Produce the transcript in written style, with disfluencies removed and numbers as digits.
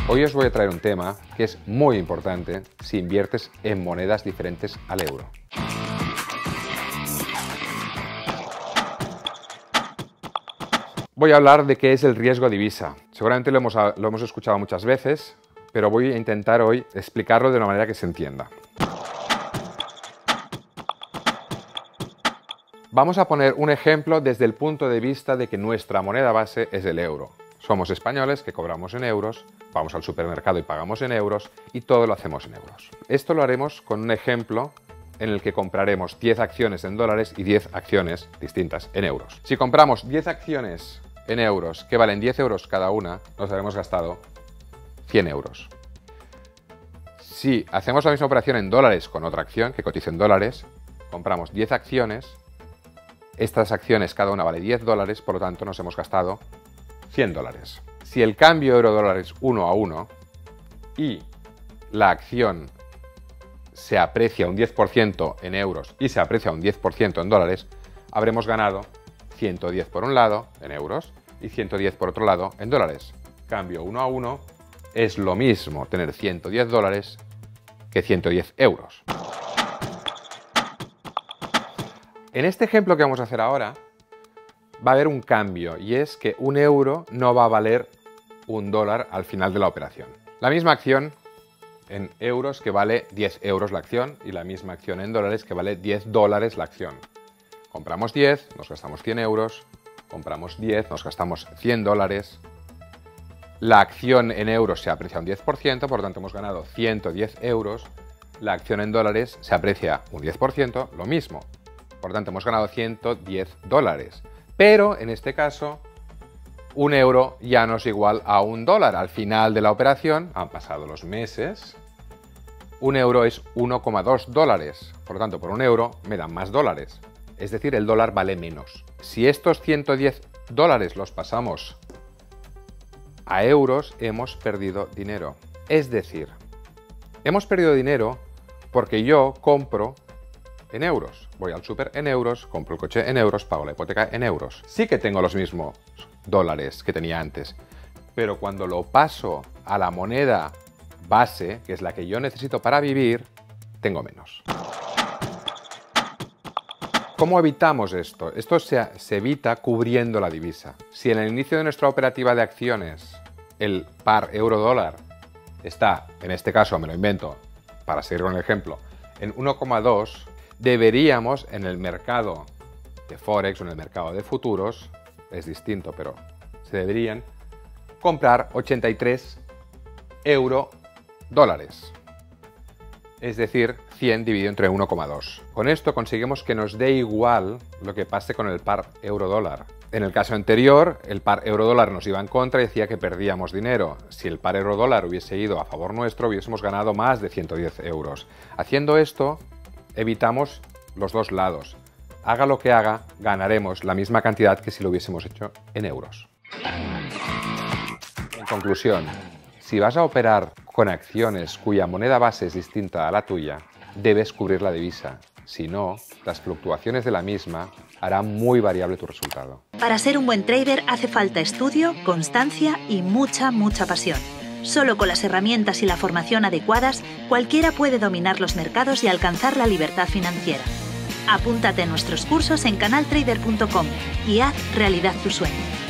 Hoy os voy a traer un tema que es muy importante si inviertes en monedas diferentes al euro. Voy a hablar de qué es el riesgo divisa. Seguramente lo hemos escuchado muchas veces, pero voy a intentar hoy explicarlo de una manera que se entienda. Vamos a poner un ejemplo desde el punto de vista de que nuestra moneda base es el euro. Somos españoles que cobramos en euros, vamos al supermercado y pagamos en euros y todo lo hacemos en euros. Esto lo haremos con un ejemplo en el que compraremos 10 acciones en dólares y 10 acciones distintas en euros. Si compramos 10 acciones en euros que valen 10 euros cada una, nos habremos gastado 100 euros. Si hacemos la misma operación en dólares con otra acción que cotiza en dólares, compramos 10 acciones, estas acciones cada una vale 10 dólares, por lo tanto nos hemos gastado 100 dólares. Si el cambio euro-dólar es 1 a 1 y la acción se aprecia un 10% en euros y se aprecia un 10% en dólares, habremos ganado 110 por un lado en euros y 110 por otro lado en dólares. Cambio 1 a 1 es lo mismo tener 110 dólares que 110 euros. En este ejemplo que vamos a hacer ahora, va a haber un cambio y es que un euro no va a valer un dólar al final de la operación. La misma acción en euros que vale 10 euros la acción y la misma acción en dólares que vale 10 dólares la acción. Compramos 10, nos gastamos 100 euros, compramos 10, nos gastamos 100 dólares. La acción en euros se aprecia un 10%, por lo tanto hemos ganado 110 euros. La acción en dólares se aprecia un 10%, lo mismo. Por lo tanto hemos ganado 110 dólares. Pero en este caso, un euro ya no es igual a un dólar. Al final de la operación, han pasado los meses, un euro es 1,2 dólares. Por lo tanto, por un euro me dan más dólares. Es decir, el dólar vale menos. Si estos 110 dólares los pasamos a euros, hemos perdido dinero. Es decir, hemos perdido dinero porque yo compro en euros. Voy al súper en euros, compro el coche en euros, pago la hipoteca en euros. Sí que tengo los mismos dólares que tenía antes, pero cuando lo paso a la moneda base, que es la que yo necesito para vivir, tengo menos. ¿Cómo evitamos esto? Esto se evita cubriendo la divisa. Si en el inicio de nuestra operativa de acciones el par euro-dólar está, en este caso me lo invento para seguir con el ejemplo, en 1,2, deberíamos en el mercado de Forex o en el mercado de futuros, es distinto, pero se deberían comprar 83 euro-dólares. Es decir, 100 dividido entre 1,2. Con esto conseguimos que nos dé igual lo que pase con el par euro-dólar. En el caso anterior, el par euro-dólar nos iba en contra y decía que perdíamos dinero. Si el par euro-dólar hubiese ido a favor nuestro, hubiésemos ganado más de 110 euros. Haciendo esto, evitamos los dos lados. Haga lo que haga, ganaremos la misma cantidad que si lo hubiésemos hecho en euros. En conclusión, si vas a operar con acciones cuya moneda base es distinta a la tuya, debes cubrir la divisa. Si no, las fluctuaciones de la misma harán muy variable tu resultado. Para ser un buen trader hace falta estudio, constancia y mucha pasión. Solo con las herramientas y la formación adecuadas, cualquiera puede dominar los mercados y alcanzar la libertad financiera. Apúntate a nuestros cursos en canaltrader.com y haz realidad tu sueño.